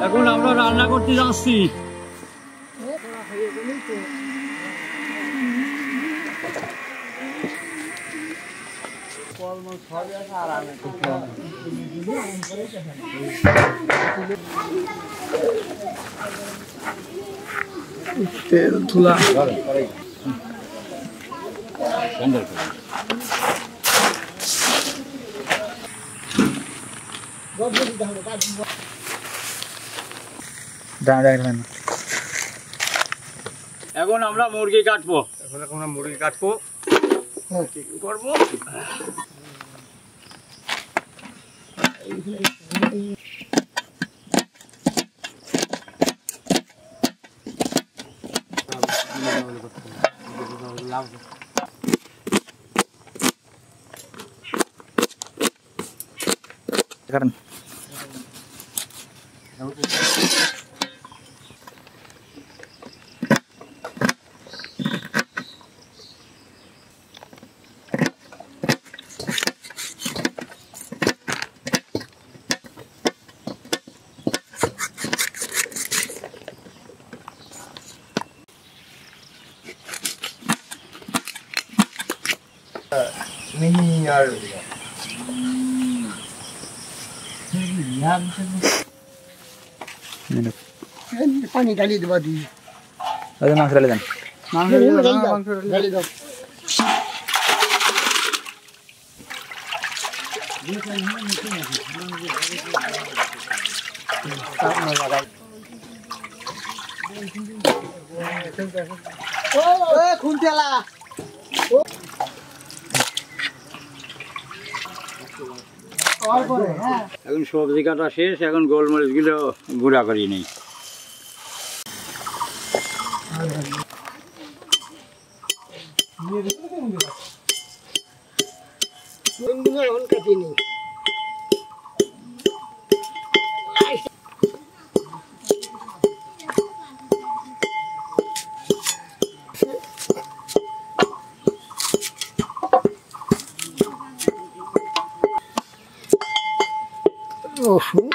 এখন আমরা রান্না করতে যাচ্ছি। তেল তুলা এখন আমরা মুরগি কাটবো। কি করবো? কারণ পানি ঢালি দেবা দি মাংস ঢালে দেন। মাংস ঢালি দাও। খুনতেলা এখন সবজি কাটা শেষ, এখন গোলমরিচ গুলো গুঁড়া করি নেই। রসুন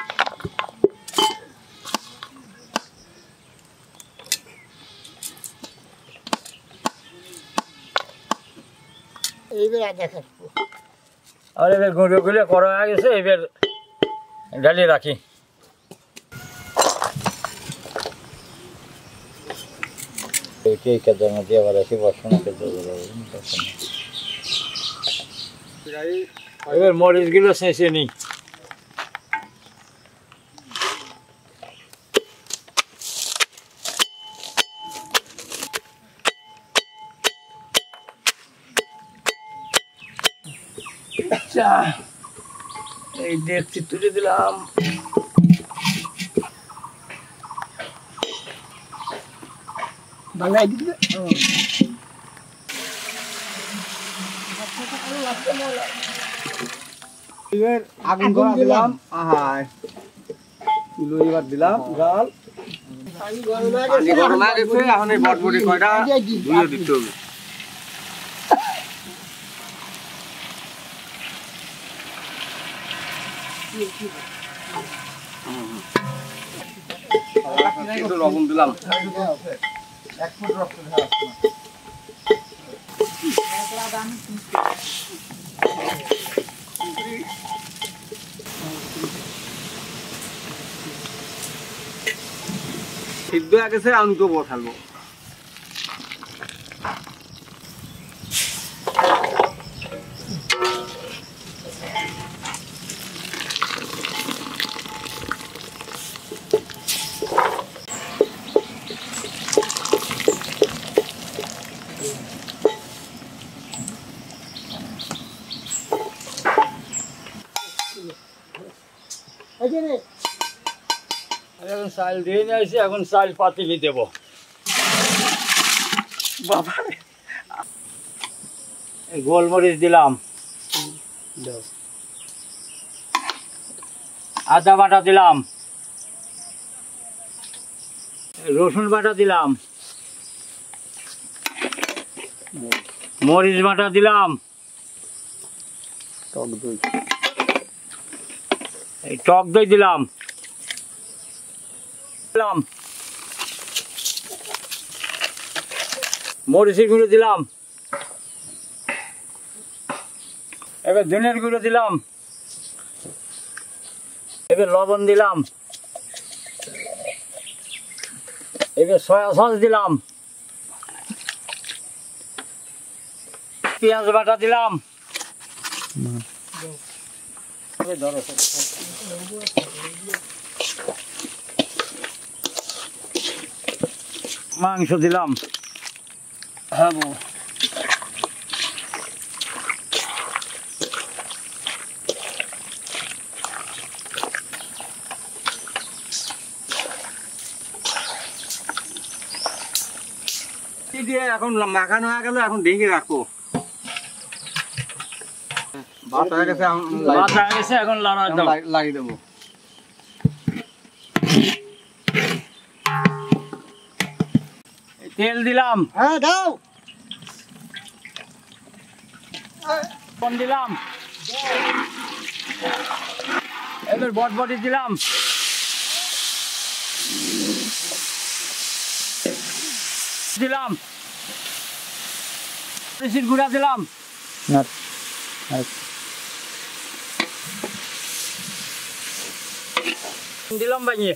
এইবার আদা কাটবো। আর এবার গুঁড়ো গুলো করা হয়ে গেছে, এবার ঢালিয়ে রাখি। এবার মরিচ গুলো ছেঁচে নিই। এই দেখছি তুলে দিলাম। বাংলায় দিবে এবার আগুন ধরা দিলাম। আহাই তুলো এবার দিলাম জাল। পানি গরম হয়ে গেছে। এখন এই বটবটি কয়টা ধুয়ে দিতে হবে। একটু লবণ দিলাম। সিদ্ধ হয়ে গেছে, আমি তো বসালবো। এখন চাল দিয়ে নিয়ে আসি, এখন চাল পাতিলি দেবো। বাবা গোলমরিচ দিলাম, আদা বাটা দিলাম, রসুন বাটা দিলাম, মরিচ বাটা দিলাম, এই টক দই দিলাম, দিলাম, মরিচের গুঁড়ো দিলাম, এবার ধনের গুঁড়ো দিলাম, এবার লবণ দিলাম, এবার সয়া সস দিলাম, পেঁয়াজ বাটা দিলাম, মাংস দিলাম, হ্যাঁ দিয়ে এখন মাখানো হয়ে গেল, এখন ঢেকে রাখবো। ভাত হয়ে গেছে, ভাত হয়ে গেছে, এখন লাগিয়ে দেবো। তেল দিলাম, হ্যাঁ দাও লবণ দিলাম, এবার বটবটি দিলাম, দিলাম মরিচের গুঁড়া দিলাম, দিলাম ভাইয়ে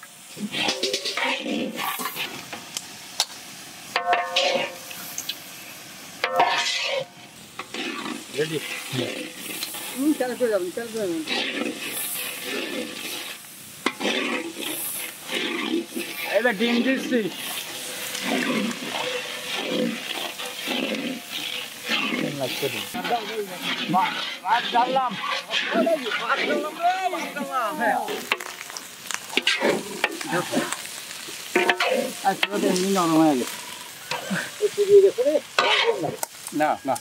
রেডি। এবার ডিম দিচ্ছি, ভাত ডাললাম, না না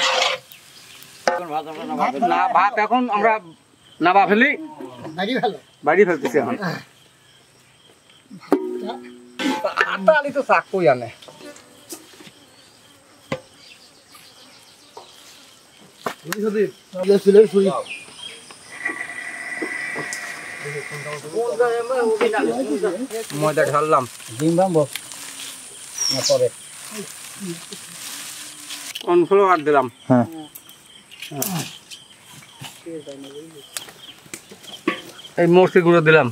না, ভাত এখন আমরা নাবা ফেলি, বাড়ি ভালো বাড়ি ফেলতেছি এখন। আটা আলি তো শাক কই আনে, ময়দা ঢাললাম, ডিম ভাঙবো না পরে, কর্নফ্লাওয়ার দিলাম, হ্যাঁ এই মরিচের গুঁড়ো দিলাম,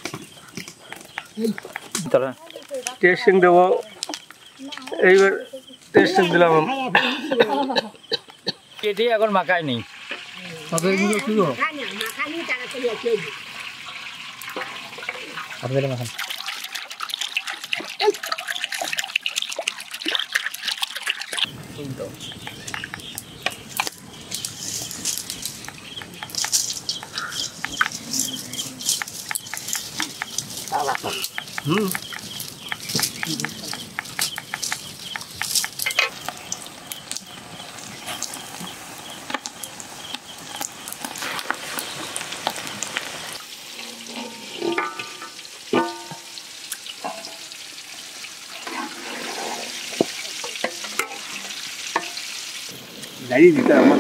টেস্টিং দেবো, এইবার টেস্টিং দিলাম। কেটে এখন মাখায় নেই, দাঁড়িয়ে দিতে আমার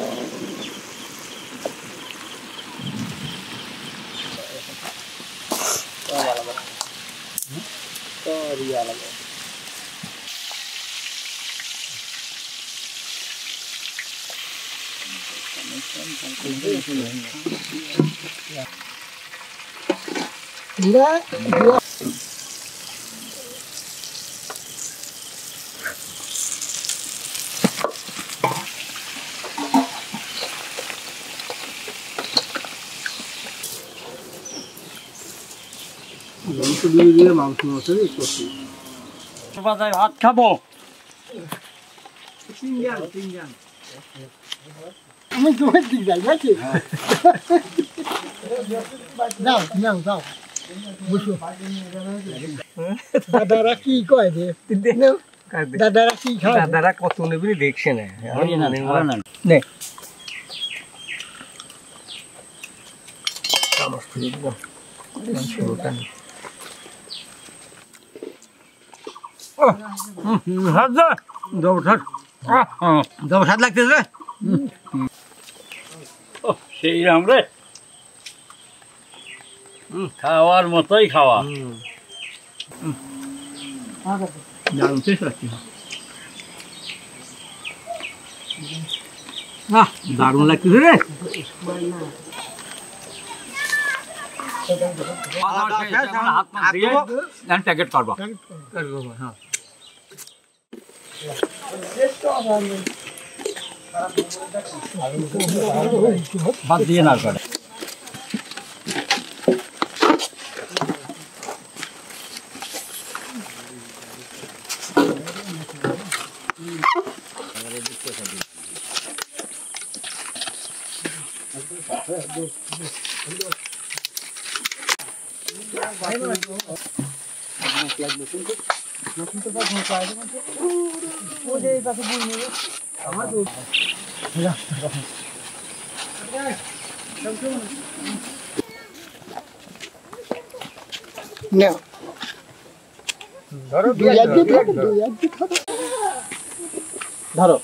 মাংস ভাত খাবো, আমি তোমার দিক যাই নাকি যাও যাও যাও বসো দাদারা কি কয় যে দাদারা কি খায় দাদারা কত নেবি দেখছে না নে জবরদস্ত লাগতেছে, সেই রে খাওয়ার মতোই খাওয়া, দারুণ টেস্ট লাগছে দারুণ লাগতেছে রে হাত পা দিয়ে প্যাকেট করবো হ্যাঁ বাদ দিয়ে না করে ধরো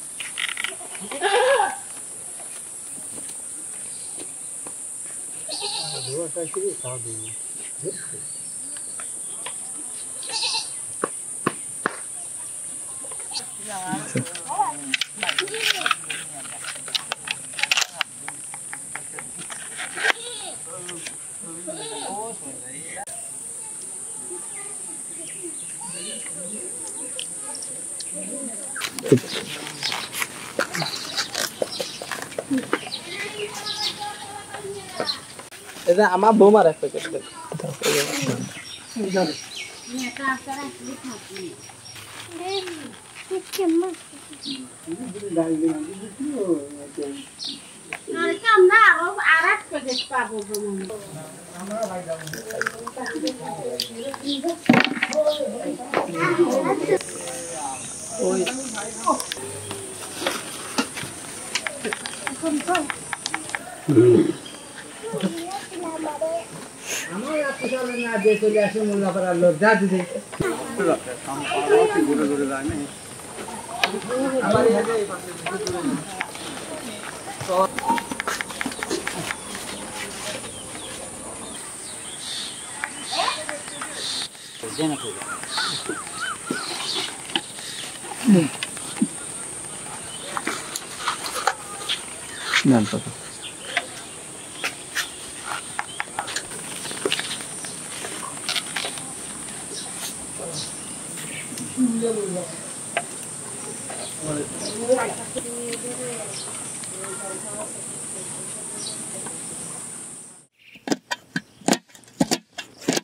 এটা আমার বৌমার এক প্যাকেট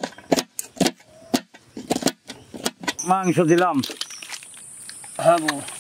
মাংস দিলাম হ্যাঁ